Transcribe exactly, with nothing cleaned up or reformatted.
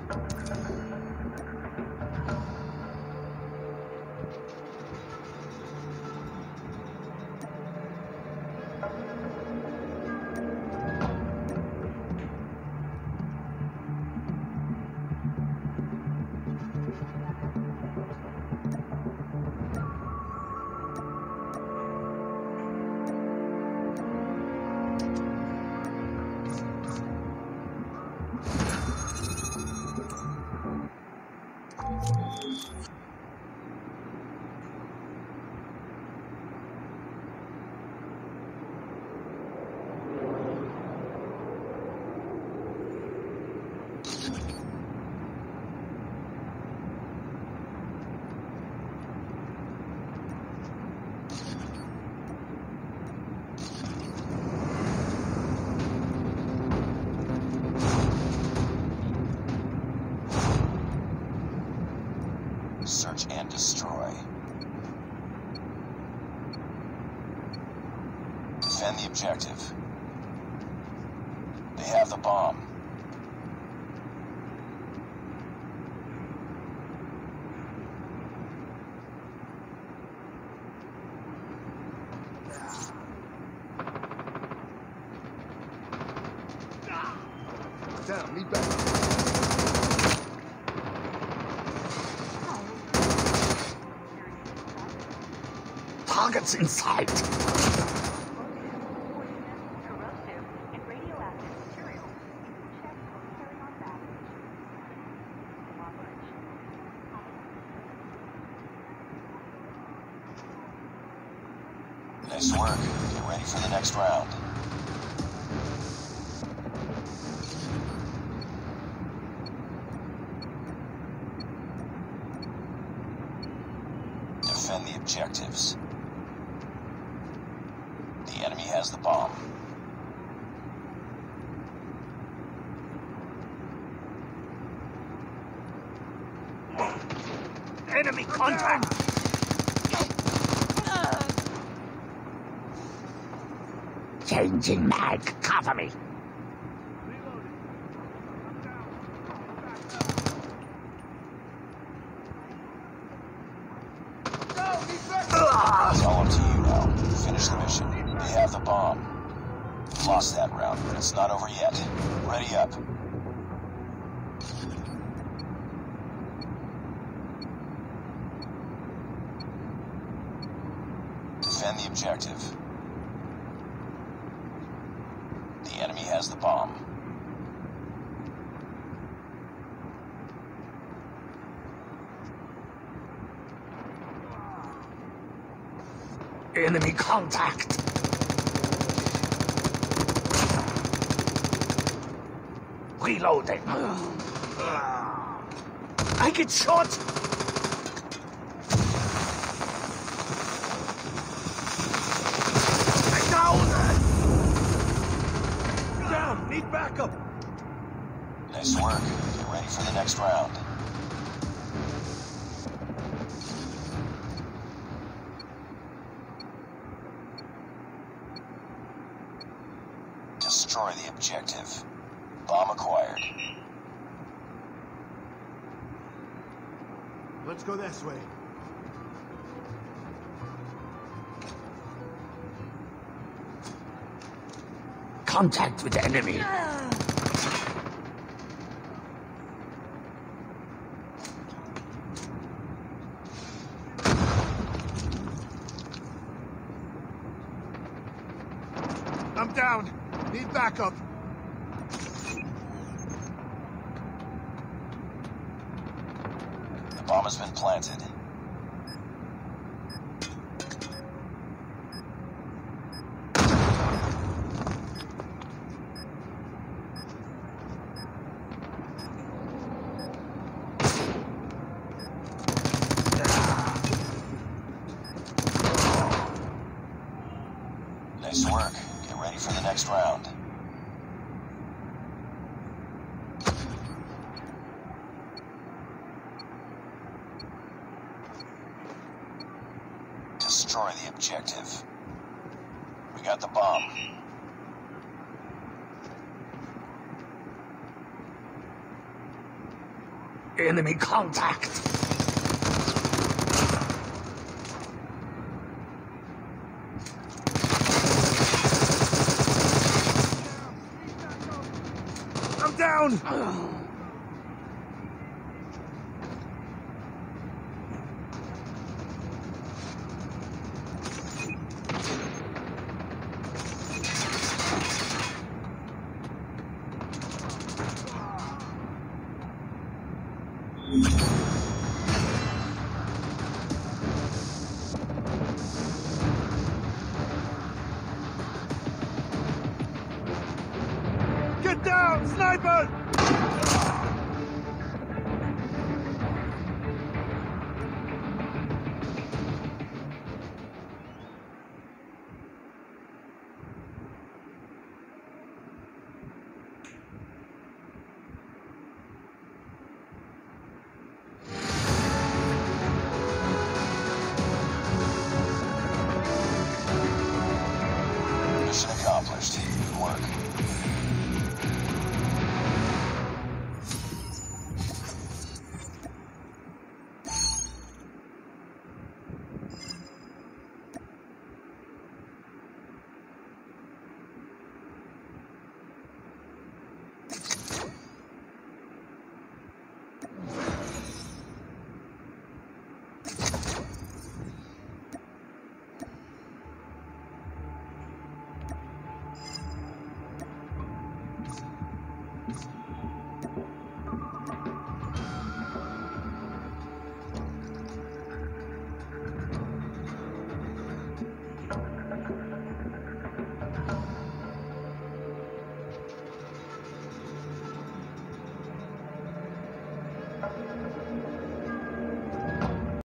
Search and destroy. Defend the objective. They have the bomb. Down, meet back. Targets in sight. Nice work. Get ready for the next round. Defend the objectives. The enemy has the bomb. Enemy contact! Changing mag, cover me. It's all up to you now. Finish the mission. They have the bomb. Lost that round, but it's not over yet. Ready up. Defend the objective. The enemy has the bomb. Enemy contact! Reloading. I get shot! I'm down! Down! Need backup! Nice work. Get ready for the next round. Destroy the objective. Bomb acquired. Let's go this way. Contact with the enemy. I'm down. Need backup. The bomb has been planted. Nice work. Get ready for the next round. Destroy the objective. We got the bomb. Enemy contact! I'm down! Get down, sniper!